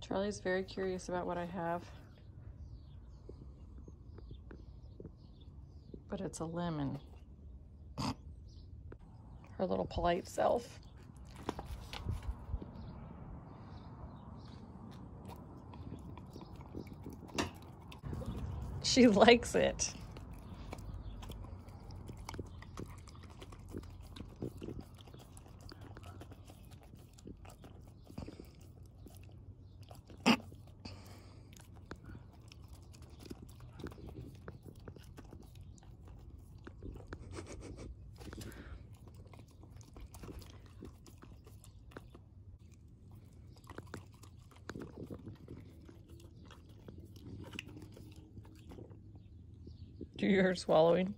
Charlie's very curious about what I have. But it's a lemon. Her little polite self. She likes it. Do you hear her swallowing?